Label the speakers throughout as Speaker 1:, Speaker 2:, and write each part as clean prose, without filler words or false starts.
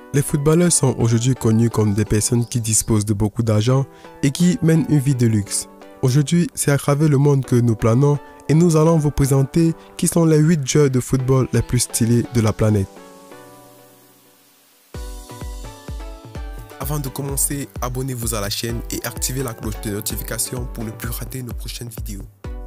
Speaker 1: Les footballeurs sont aujourd'hui connus comme des personnes qui disposent de beaucoup d'argent et qui mènent une vie de luxe. Aujourd'hui, c'est à travers le monde que nous planons et nous allons vous présenter qui sont les 8 joueurs de football les plus stylés de la planète. Avant de commencer, abonnez-vous à la chaîne et activez la cloche de notification pour ne plus rater nos prochaines vidéos.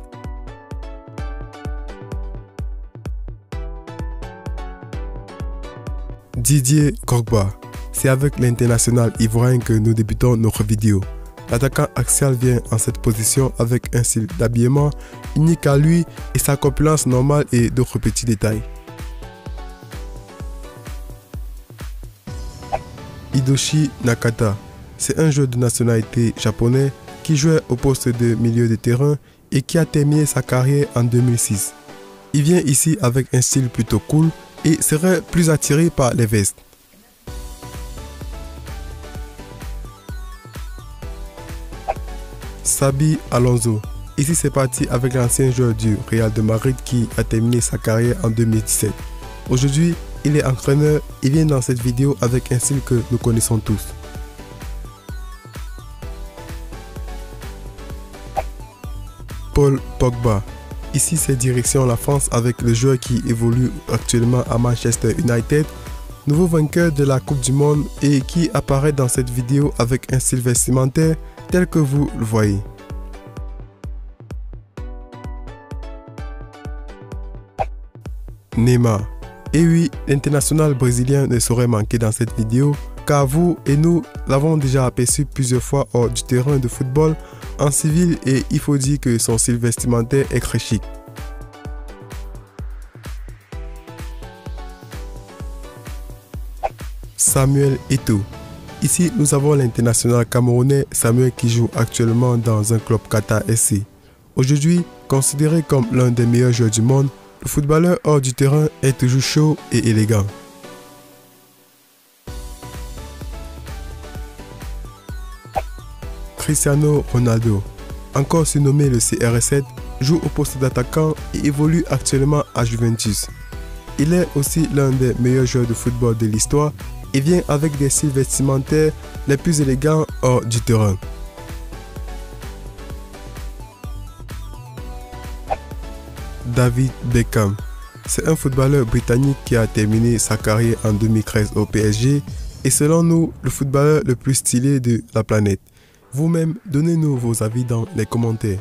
Speaker 1: Didier Drogba. C'est avec l'international ivoirien que nous débutons notre vidéo. L'attaquant axial vient en cette position avec un style d'habillement unique à lui et sa corpulence normale et d'autres petits détails. Hidoshi Nakata. C'est un joueur de nationalité japonais qui jouait au poste de milieu de terrain et qui a terminé sa carrière en 2006. Il vient ici avec un style plutôt cool et serait plus attiré par les vestes. Xabi Alonso. Ici c'est parti avec l'ancien joueur du Real de Madrid qui a terminé sa carrière en 2017. Aujourd'hui, il est entraîneur et vient dans cette vidéo avec un style que nous connaissons tous. Paul Pogba. Ici c'est direction la France avec le joueur qui évolue actuellement à Manchester United, nouveau vainqueur de la Coupe du Monde et qui apparaît dans cette vidéo avec un style vestimentaire tel que vous le voyez. Neymar. Et oui, l'international brésilien ne saurait manquer dans cette vidéo car vous et nous l'avons déjà aperçu plusieurs fois hors du terrain de football en civil et il faut dire que son style vestimentaire est très chic. Samuel Eto'o. Ici, nous avons l'international camerounais Samuel qui joue actuellement dans un club Qatar SC. Aujourd'hui, considéré comme l'un des meilleurs joueurs du monde, le footballeur hors du terrain est toujours chaud et élégant. Cristiano Ronaldo, encore surnommé le CR7, joue au poste d'attaquant et évolue actuellement à Juventus. Il est aussi l'un des meilleurs joueurs de football de l'histoire et vient avec des styles vestimentaires les plus élégants hors du terrain. David Beckham. C'est un footballeur britannique qui a terminé sa carrière en 2013 au PSG et selon nous, le footballeur le plus stylé de la planète. Vous-même, donnez-nous vos avis dans les commentaires.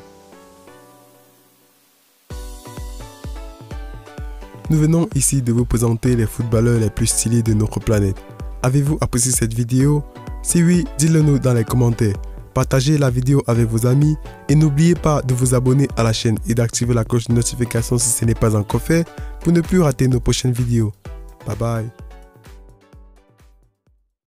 Speaker 1: Nous venons ici de vous présenter les footballeurs les plus stylés de notre planète. Avez-vous apprécié cette vidéo? Si oui, dites-le nous dans les commentaires. Partagez la vidéo avec vos amis et n'oubliez pas de vous abonner à la chaîne et d'activer la cloche de notification si ce n'est pas encore fait pour ne plus rater nos prochaines vidéos. Bye bye.